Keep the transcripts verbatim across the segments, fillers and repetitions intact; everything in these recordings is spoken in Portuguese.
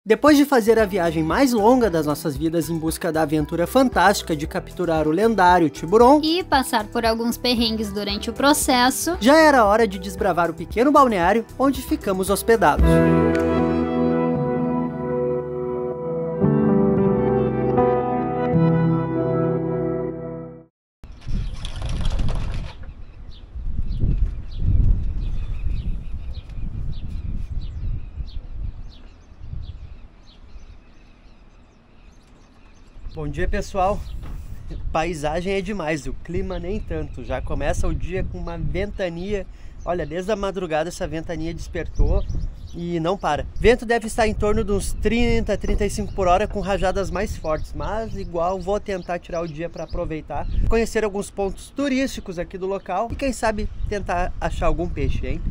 Depois de fazer a viagem mais longa das nossas vidas em busca da aventura fantástica de capturar o lendário tiburon e passar por alguns perrengues durante o processo, já era hora de desbravar o pequeno balneário onde ficamos hospedados. Bom dia, pessoal. Paisagem é demais, o clima nem tanto. Já começa o dia com uma ventania. Olha, desde a madrugada essa ventania despertou e não para. Vento deve estar em torno de uns trinta, trinta e cinco por hora com rajadas mais fortes, mas igual vou tentar tirar o dia para aproveitar, conhecer alguns pontos turísticos aqui do local e quem sabe tentar achar algum peixe, hein?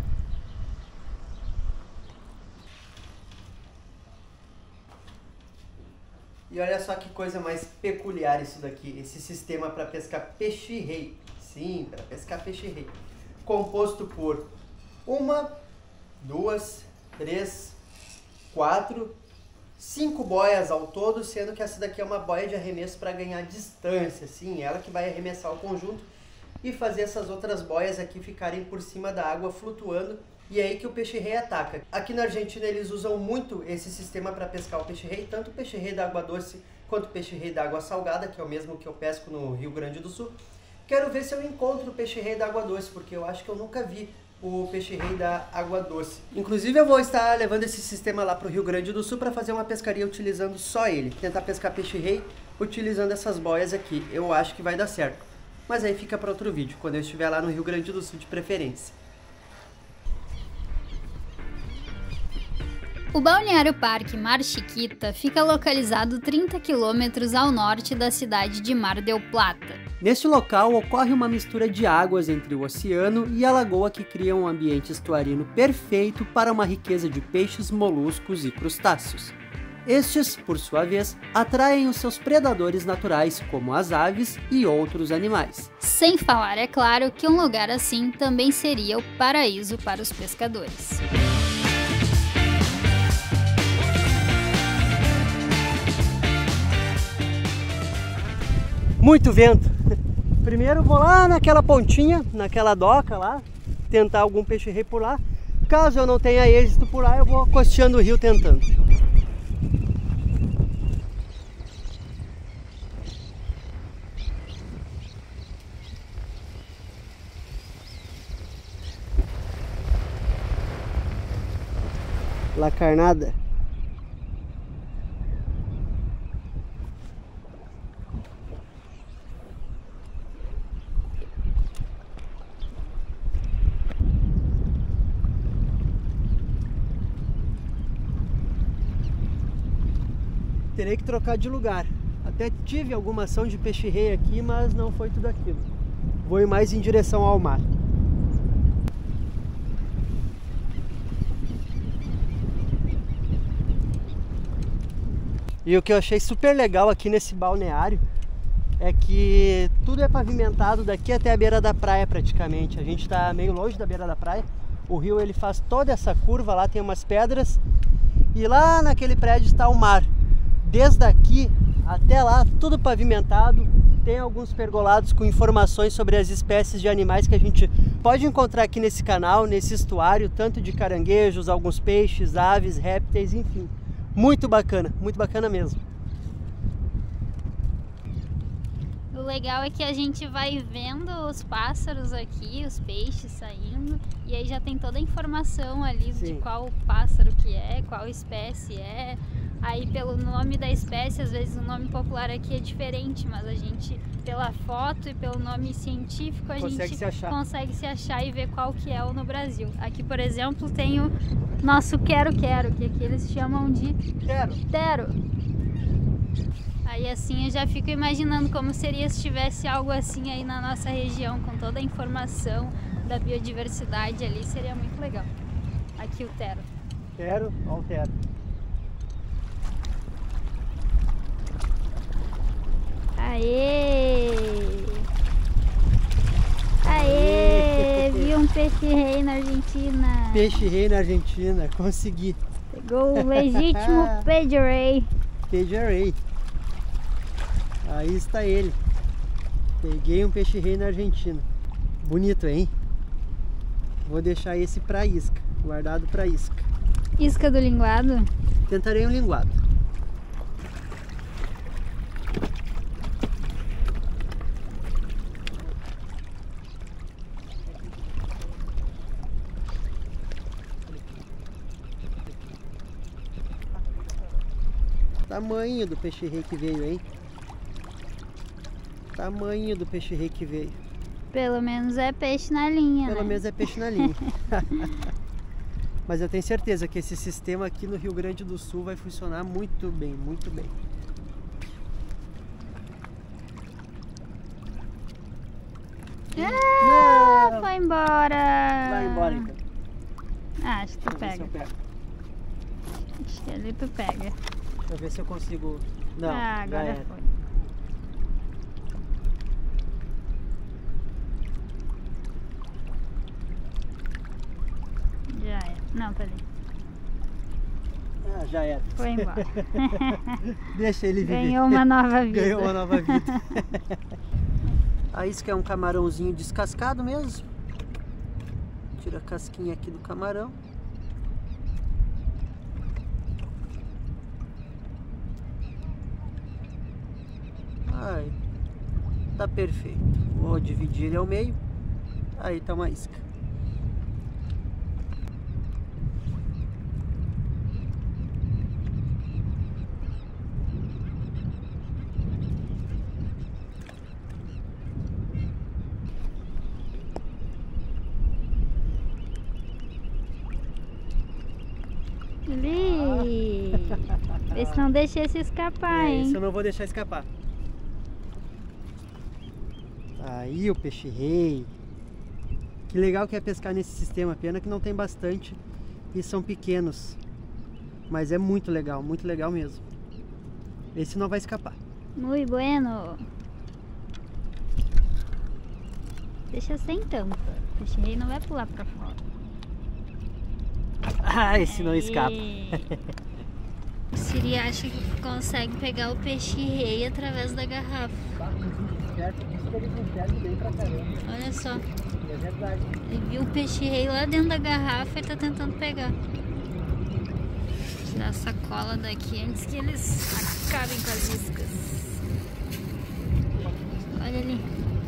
E olha só que coisa mais peculiar isso daqui, esse sistema para pescar peixe-rei. Sim, para pescar peixe-rei. Composto por uma, duas, três, quatro, cinco boias ao todo, sendo que essa daqui é uma boia de arremesso para ganhar distância. Sim, ela que vai arremessar o conjunto e fazer essas outras boias aqui ficarem por cima da água flutuando. E é aí que o peixe-rei ataca. Aqui na Argentina eles usam muito esse sistema para pescar o peixe-rei, tanto o peixe-rei da água doce quanto o peixe-rei da água salgada, que é o mesmo que eu pesco no Rio Grande do Sul. Quero ver se eu encontro o peixe-rei da água doce, porque eu acho que eu nunca vi o peixe-rei da água doce. Inclusive eu vou estar levando esse sistema lá para o Rio Grande do Sul para fazer uma pescaria utilizando só ele. Tentar pescar peixe-rei utilizando essas boias aqui. Eu acho que vai dar certo. Mas aí fica para outro vídeo, quando eu estiver lá no Rio Grande do Sul de preferência. O Balneário Parque Mar Chiquita fica localizado trinta quilômetros ao norte da cidade de Mar del Plata. Neste local ocorre uma mistura de águas entre o oceano e a lagoa que cria um ambiente estuarino perfeito para uma riqueza de peixes, moluscos e crustáceos. Estes, por sua vez, atraem os seus predadores naturais, como as aves e outros animais. Sem falar, é claro, que um lugar assim também seria o paraíso para os pescadores. Muito vento. Primeiro vou lá naquela pontinha, naquela doca lá, tentar algum peixe-rei por lá. Caso eu não tenha êxito por lá, eu vou costeando o rio tentando. La carnada. Terei que trocar de lugar. Até tive alguma ação de peixe-rei aqui, mas não foi tudo aquilo. Vou ir mais em direção ao mar. E o que eu achei super legal aqui nesse balneário é que tudo é pavimentado daqui até a beira da praia praticamente. A gente está meio longe da beira da praia. O rio ele faz toda essa curva, lá tem umas pedras e lá naquele prédio está o mar. Desde aqui até lá, tudo pavimentado, tem alguns pergolados com informações sobre as espécies de animais que a gente pode encontrar aqui nesse canal, nesse estuário, tanto de caranguejos, alguns peixes, aves, répteis, enfim. Muito bacana, muito bacana mesmo. O legal é que a gente vai vendo os pássaros aqui, os peixes saindo, e aí já tem toda a informação ali Sim. de qual pássaro que é, qual espécie é. Aí pelo nome da espécie, às vezes o nome popular aqui é diferente, mas a gente, pela foto e pelo nome científico, a consegue gente se achar. consegue se achar e ver qual que é o no Brasil. Aqui, por exemplo, tem o nosso quero-quero, que aqui eles chamam de Tero. Tero. Aí assim eu já fico imaginando como seria se tivesse algo assim aí na nossa região, com toda a informação da biodiversidade ali, seria muito legal. Aqui o Tero. Tero, ó o Tero. Aê! Aê! Vi um peixe-rei na Argentina. Peixe-rei na Argentina, consegui. Pegou o legítimo Peixe-Rei. Peixe-Rei. Aí está ele. Peguei um peixe-rei na Argentina. Bonito, hein? Vou deixar esse para isca, guardado para isca. Isca do linguado? Tentarei um linguado. Tamanho do peixe-rei que veio, hein? Tamanho do peixe-rei que veio. Pelo menos é peixe na linha, Pelo né? menos é peixe na linha. Mas eu tenho certeza que esse sistema aqui no Rio Grande do Sul vai funcionar muito bem, muito bem. Ah, Não. foi embora. Vai embora então. Ah, acho que tu Deixa eu ver se pega. eu pego. Acho que ali tu pega. Deixa eu ver se eu consigo. Não, Ah, já agora era. foi. Já é. Não, peraí. Ah, já era. Foi embora. Deixa ele viver. Ganhou uma nova vida. Ganhou uma nova vida. A isca é um camarãozinho descascado mesmo. Tira a casquinha aqui do camarão. Ai, tá perfeito. Vou dividir ele ao meio. Aí tá uma isca. Ali. Vê se não deixa esse escapar, É, hein? esse eu não vou deixar escapar. Aí o peixe-rei. Que legal que é pescar nesse sistema. Pena que não tem bastante e são pequenos. Mas é muito legal, muito legal mesmo. Esse não vai escapar. Muito bueno. Deixa sem tampa. O peixe-rei não vai pular pra fora. Ah, esse não escapa. O Siri acha que consegue pegar o peixe-rei através da garrafa. Olha só. É verdade. Ele viu o peixe-rei lá dentro da garrafa e tá tentando pegar. Vou tirar a sacola daqui antes que eles acabem com as iscas. Olha ali.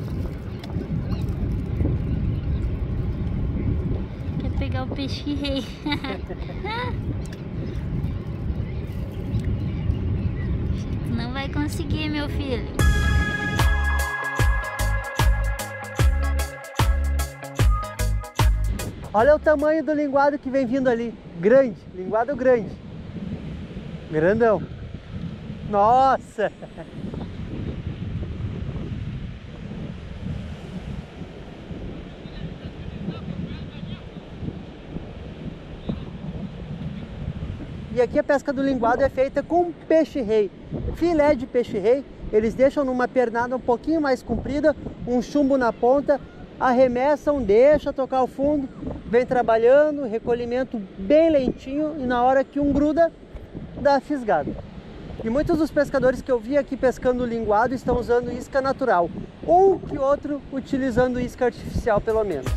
Quer pegar o peixe-rei. Não vai conseguir, meu filho. Olha o tamanho do linguado que vem vindo ali. Grande, linguado grande. Grandão. Nossa! E aqui a pesca do linguado é feita com peixe-rei. Filé de peixe-rei, eles deixam numa pernada um pouquinho mais comprida, um chumbo na ponta, arremessam, deixa tocar o fundo, vem trabalhando, recolhimento bem lentinho e na hora que um gruda, dá a fisgada. E muitos dos pescadores que eu vi aqui pescando linguado estão usando isca natural, um que outro utilizando isca artificial pelo menos.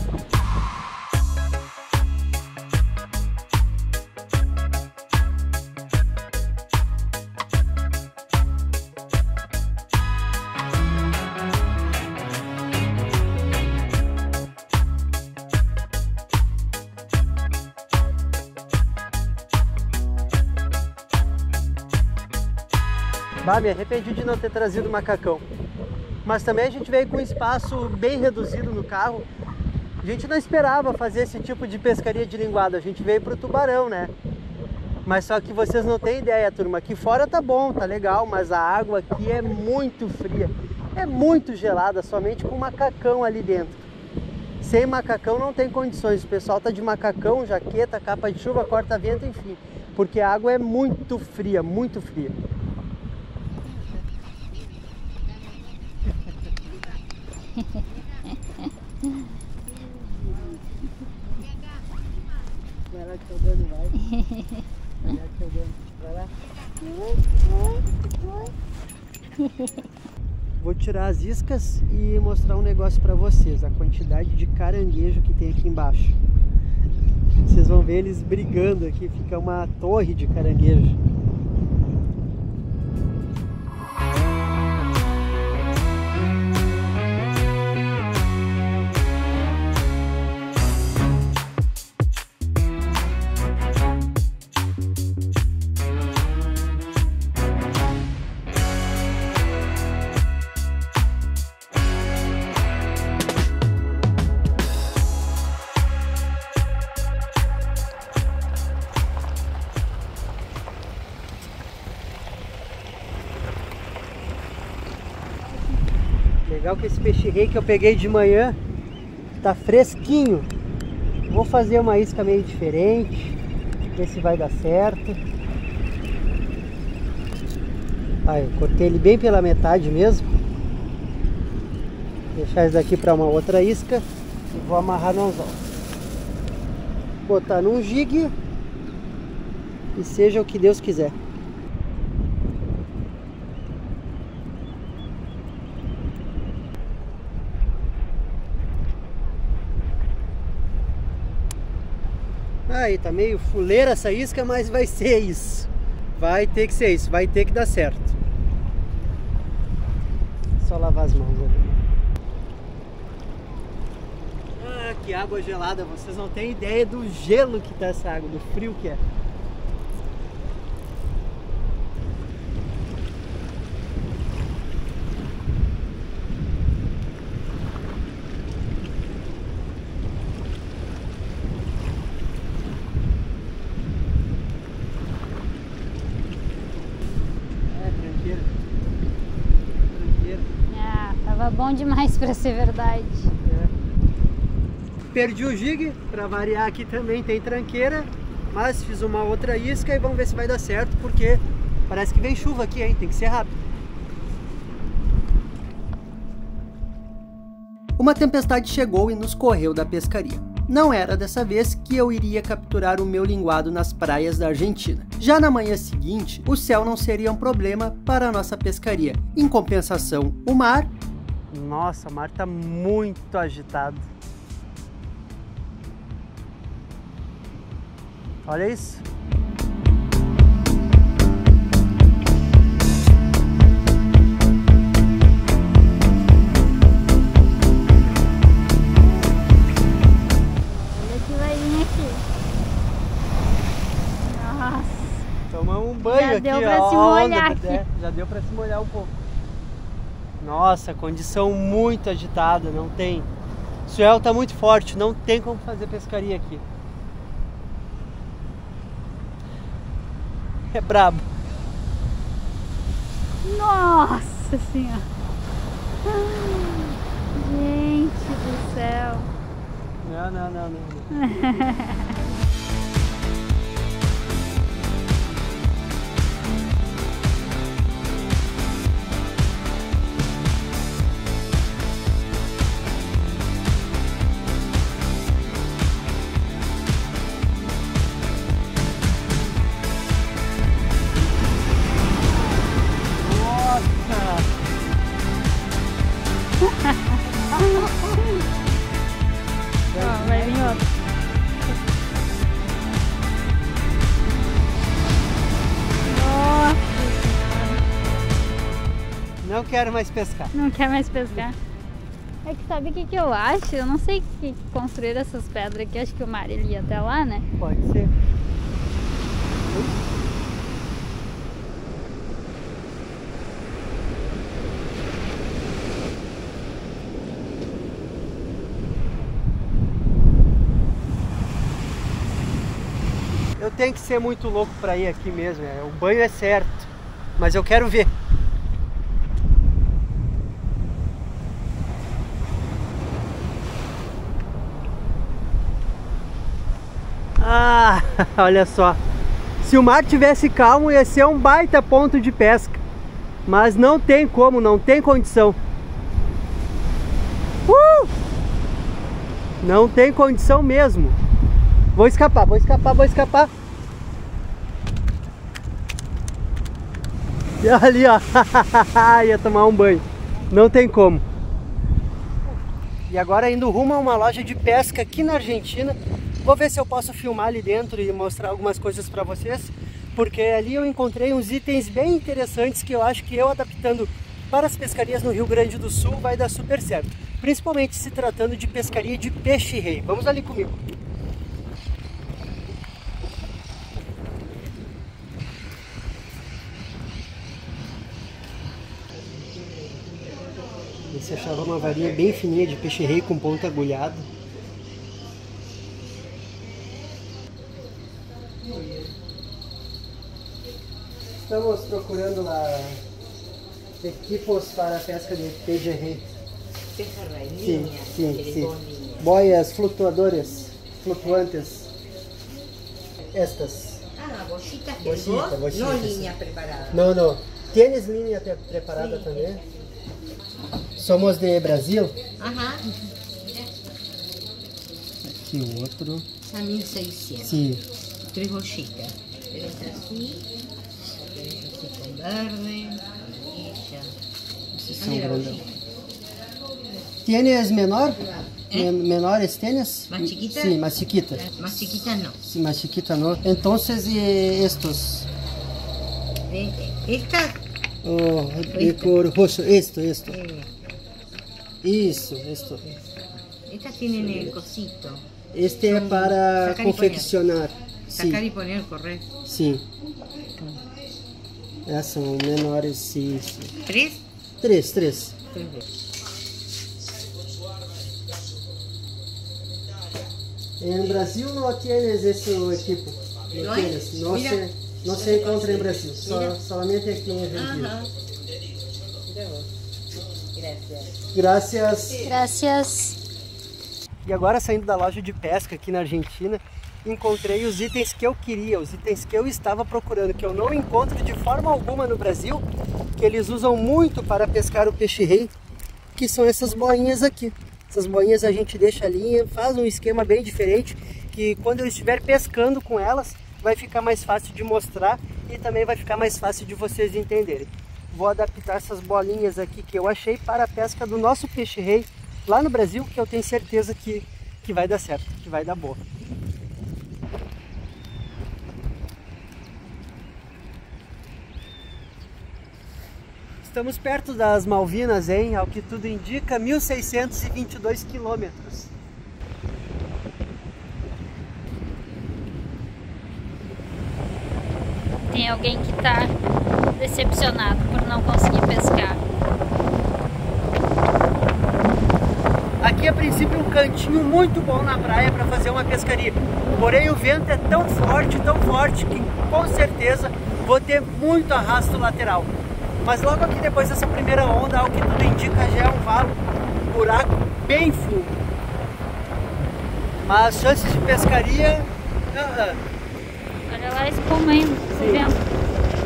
Bah, me arrependi de não ter trazido macacão. Mas também a gente veio com um espaço bem reduzido no carro. A gente não esperava fazer esse tipo de pescaria de linguado, a gente veio pro tubarão, né? Mas só que vocês não têm ideia, turma. Aqui fora tá bom, tá legal, mas a água aqui é muito fria. É muito gelada, somente com macacão ali dentro. Sem macacão não tem condições. O pessoal tá de macacão, jaqueta, capa de chuva, corta-vento, enfim. Porque a água é muito fria, muito fria. Vai lá que eu dando mais. Olha que eu dando pra lá. Vou tirar as iscas e mostrar um negócio pra vocês. A quantidade de caranguejo que tem aqui embaixo. Vocês vão ver eles brigando aqui. Fica uma torre de caranguejo. Legal que esse peixe-rei que eu peguei de manhã tá fresquinho. Vou fazer uma isca meio diferente, ver se vai dar certo. Aí, cortei ele bem pela metade mesmo. Vou deixar isso daqui para uma outra isca e vou amarrar no anzol. Botar num jig e seja o que Deus quiser. Aí, tá meio fuleira essa isca, mas vai ser isso. Vai ter que ser isso, vai ter que dar certo. Só lavar as mãos ali. Ah, que água gelada, vocês não têm ideia do gelo que tá essa água, do frio que é. Bom demais para ser verdade. É. Perdi o jig, para variar aqui também tem tranqueira, mas fiz uma outra isca e vamos ver se vai dar certo, porque parece que vem chuva aqui, hein? Tem que ser rápido. Uma tempestade chegou e nos correu da pescaria. Não era dessa vez que eu iria capturar o meu linguado nas praias da Argentina. Já na manhã seguinte, o céu não seria um problema para a nossa pescaria. Em compensação, o mar... Nossa, o mar tá muito agitado. Olha isso. Olha que vai vir aqui. Nossa. Tomamos um banho já aqui, deu pra ó, se molhar aqui. É, já deu pra se molhar um pouco. Nossa, condição muito agitada, não tem. O swell tá muito forte, não tem como fazer pescaria aqui. É brabo. Nossa senhora. Gente do céu. Não, não, não, não. não. Ó, vai vir outro. Nossa senhora. Não quero mais pescar. Não quer mais pescar. É que sabe o que, que eu acho? Eu não sei que construir essas pedras aqui. Acho que o mar ele ia até lá, né? Pode ser. Eu tenho que ser muito louco para ir aqui mesmo, é. O banho é certo, mas eu quero ver. Ah, olha só. Se o mar tivesse calmo, ia ser um baita ponto de pesca. Mas não tem como, não tem condição. Uh! Não tem condição mesmo. Vou escapar, vou escapar, vou escapar. E ali, ó. Ia tomar um banho. Não tem como. E agora indo rumo a uma loja de pesca aqui na Argentina. Vou ver se eu posso filmar ali dentro e mostrar algumas coisas para vocês. Porque ali eu encontrei uns itens bem interessantes que eu acho que eu adaptando para as pescarias no Rio Grande do Sul vai dar super certo. Principalmente se tratando de pescaria de peixe-rei. Vamos ali comigo. Esse achava uma varinha bem fininha de peixe-rei com ponta agulhada. Estamos procurando lá equipos para a pesca de peixe-rei. Sim, sim, sim. Boias flutuadoras, flutuantes. Estas. Ah, bolsitas de Bolsita, bolsita, no sim. línea preparada. Não, não. Tienes linha pre- preparada Sim. também? Somos de Brasil. Ajá. Aqui o outro. A mil e seiscientos. Sim. Tres bolsitas. Esta así. Esta así con verde. Y ya. Esses são grandão. Tienes menor? ¿Eh? Men- Menores tienes? ¿Más chiquita? Sí, más chiquita. Más chiquitas no. Sí, más chiquita no. Entonces, y estos. Eh, Estas. Oh, de cor rojo. Esto, esto. eh, Isso, esto. Estas tienen el cosito. Este é Son para sacar y confeccionar. Sacar Sim, y poner, correr. sim. Essas são menores, sim, sim. ¿Tres? Três, três. Tres bolsas. Em Brasil não tienes esse equipo. Não Não é? tienes. Não Mira. se, não se encontra em Brasil. Só, Mira. somente aqui em Argentina. Ajá. Mira vos. Gracias. Graças. Gracias. E agora saindo da loja de pesca aqui na Argentina, encontrei os itens que eu queria, os itens que eu estava procurando, que eu não encontro de forma alguma no Brasil, que eles usam muito para pescar o peixe-rei, que são essas boinhas aqui. Essas boinhas a gente deixa a linha, faz um esquema bem diferente, que quando eu estiver pescando com elas, vai ficar mais fácil de mostrar e também vai ficar mais fácil de vocês entenderem. Vou adaptar essas bolinhas aqui que eu achei para a pesca do nosso peixe-rei lá no Brasil, que eu tenho certeza que, que vai dar certo, que vai dar boa. Estamos perto das Malvinas, hein? Ao que tudo indica, mil seiscentos e vinte e dois quilômetros. Tem alguém que tá decepcionado por não conseguir pescar. Aqui a princípio um cantinho muito bom na praia para fazer uma pescaria. Porém o vento é tão forte, tão forte que com certeza vou ter muito arrasto lateral. Mas logo aqui depois dessa primeira onda, ao que tudo indica, já é um valo, um buraco bem fundo. Mas chances de pescaria... Uh-uh. Olha lá a espuma indo, Sim. o vento.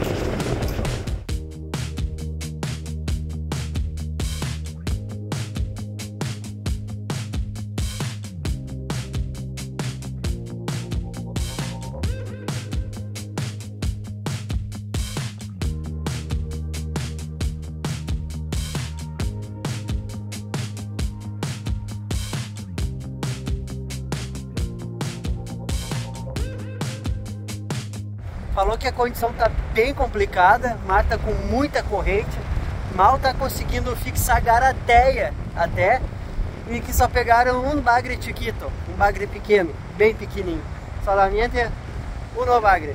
Falou que a condição tá bem complicada, o mar tá com muita corrente, mal tá conseguindo fixar garateia até, e que só pegaram um bagre chiquito, um bagre pequeno, bem pequenininho, solamente um bagre.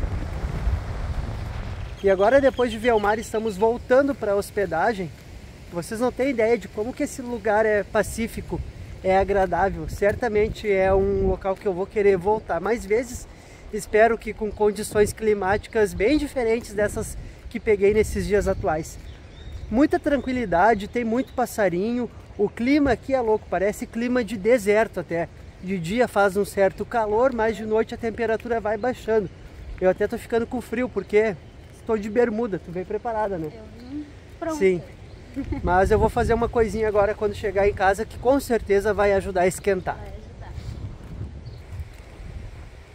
E agora, depois de ver o mar, estamos voltando para a hospedagem. Vocês não têm ideia de como que esse lugar é pacífico, é agradável, certamente é um local que eu vou querer voltar mais vezes. Espero que com condições climáticas bem diferentes dessas que peguei nesses dias atuais. Muita tranquilidade, tem muito passarinho, o clima aqui é louco, parece clima de deserto até. De dia faz um certo calor, mas de noite a temperatura vai baixando. Eu até tô ficando com frio porque estou de bermuda, tu veio preparada, né? Eu vim pronta. Sim, mas eu vou fazer uma coisinha agora quando chegar em casa que com certeza vai ajudar a esquentar. Vai ajudar.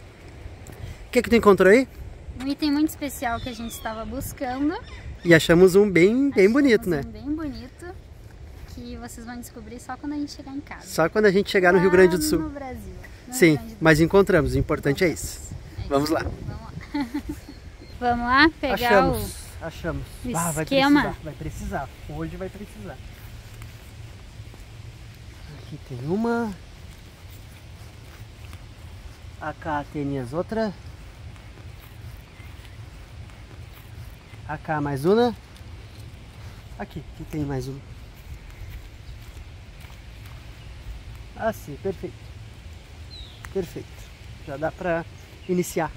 O que que tu encontrou aí? Um item muito especial que a gente estava buscando. E achamos um bem, bem bonito, um né? bem bonito, que vocês vão descobrir só quando a gente chegar em casa. Só quando a gente chegar no Rio Grande do Sul. No Brasil. No Sim, do mas encontramos, o importante é isso. É isso. Vamos lá. Vamos lá. Vamos lá pegar achamos, o... achamos. o Ah, vai esquema. precisar, vai precisar. Hoje vai precisar. Aqui tem uma. Acá tem as outras. Acá mais uma. Aqui, aqui tem mais uma. Assim, perfeito. Perfeito. Já dá pra iniciar.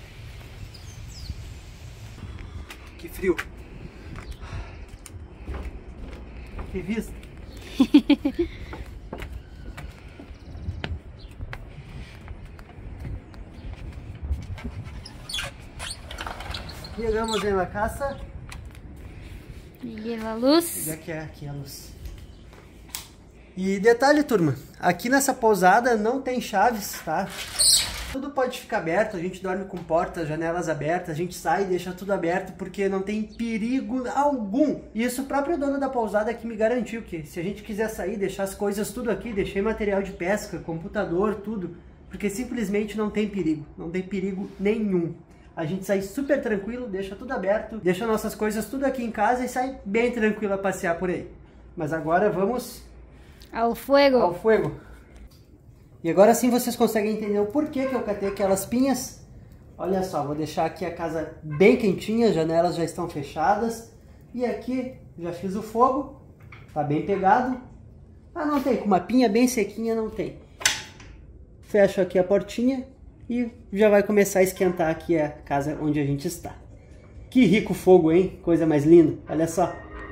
Que frio. Que vista. Chegamos em la casa. Liguei a luz. E aqui é aqui a luz. E detalhe, turma, aqui nessa pousada não tem chaves, tá? Tudo pode ficar aberto, a gente dorme com portas, janelas abertas, a gente sai e deixa tudo aberto porque não tem perigo algum. E isso o próprio dono da pousada aqui me garantiu que se a gente quiser sair, deixar as coisas tudo aqui, deixei material de pesca, computador, tudo, porque simplesmente não tem perigo, não tem perigo nenhum. A gente sai super tranquilo, deixa tudo aberto, deixa nossas coisas tudo aqui em casa e sai bem tranquilo a passear por aí. Mas agora vamos ao fogo. Ao fogo. E agora sim vocês conseguem entender o porquê que eu catei aquelas pinhas. Olha só, vou deixar aqui a casa bem quentinha, as janelas já estão fechadas. E aqui já fiz o fogo, tá bem pegado. Ah, não tem, com uma pinha bem sequinha não tem. Fecho aqui a portinha e já vai começar a esquentar aqui a casa onde a gente está. Que rico fogo, hein? Coisa mais linda, olha só.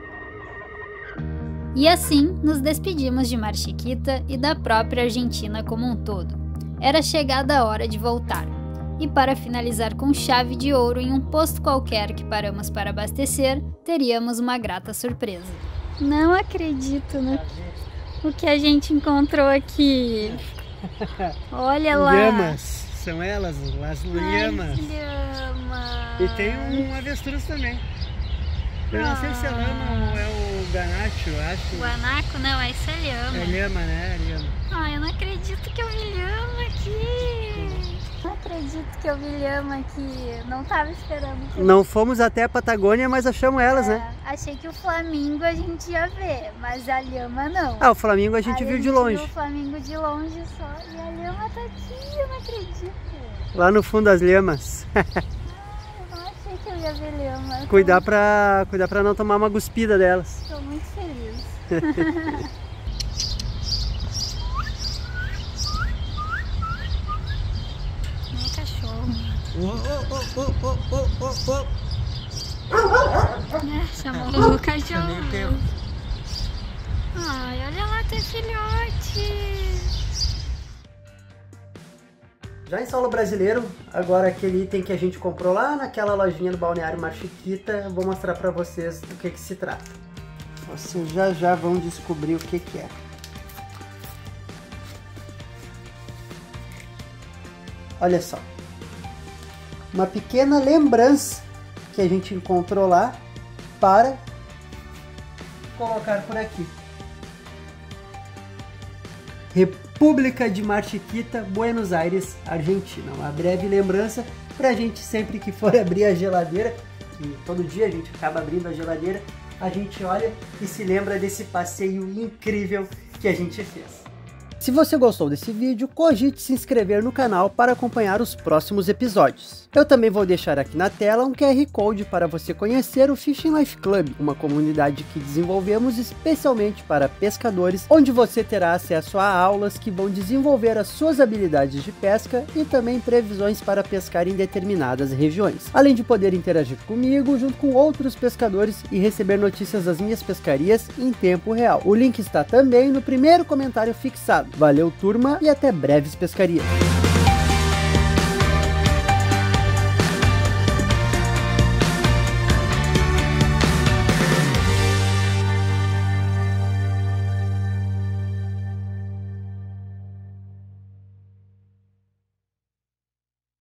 E assim, nos despedimos de Mar Chiquita e da própria Argentina como um todo. Era chegada a hora de voltar. E para finalizar com chave de ouro em um posto qualquer que paramos para abastecer, teríamos uma grata surpresa. Não acredito no o que a gente encontrou aqui. Olha lá. Lhamas. São elas, as lhamas. Lhama. E tem um avestruz também. Eu não ah. sei se é lama ou é o ganacho, eu acho. Guanaco não, esse é lhama. É lhama, né? É lhama. Ah, eu não acredito que eu vi lhama aqui. Não acredito que eu vi lhama aqui. Não tava esperando. Que não eu... fomos até a Patagônia, mas achamos elas, é, né? Achei que o flamingo a gente ia ver, mas a lhama não. Ah, o flamingo a gente Aí viu a gente de longe. Viu o flamingo de longe só. E a lhama tá aqui, eu não acredito. Lá no fundo das lhamas. Que eu ia ver lhama. Cuidar pra, cuidar pra não tomar uma guspida delas. Estou muito feliz. Meu cachorro. Oh, oh, oh, oh, oh, oh, oh. É, chamou o cachorro. Ai, olha lá, tem filhote. Já em solo brasileiro, agora aquele item que a gente comprou lá naquela lojinha do Balneário Mar Chiquita, eu vou mostrar pra vocês do que que se trata. Vocês já já vão descobrir o que que é. Olha só. Uma pequena lembrança que a gente encontrou lá para colocar por aqui. República de Mar Chiquita, Buenos Aires, Argentina. Uma breve lembrança pra gente sempre que for abrir a geladeira, que todo dia a gente acaba abrindo a geladeira, a gente olha e se lembra desse passeio incrível que a gente fez. Se você gostou desse vídeo, cogite se inscrever no canal para acompanhar os próximos episódios. Eu também vou deixar aqui na tela um Q R Code para você conhecer o Fishing Life Club, uma comunidade que desenvolvemos especialmente para pescadores, onde você terá acesso a aulas que vão desenvolver as suas habilidades de pesca e também previsões para pescar em determinadas regiões. Além de poder interagir comigo, junto com outros pescadores e receber notícias das minhas pescarias em tempo real. O link está também no primeiro comentário fixado. Valeu, turma, e até breves pescarias!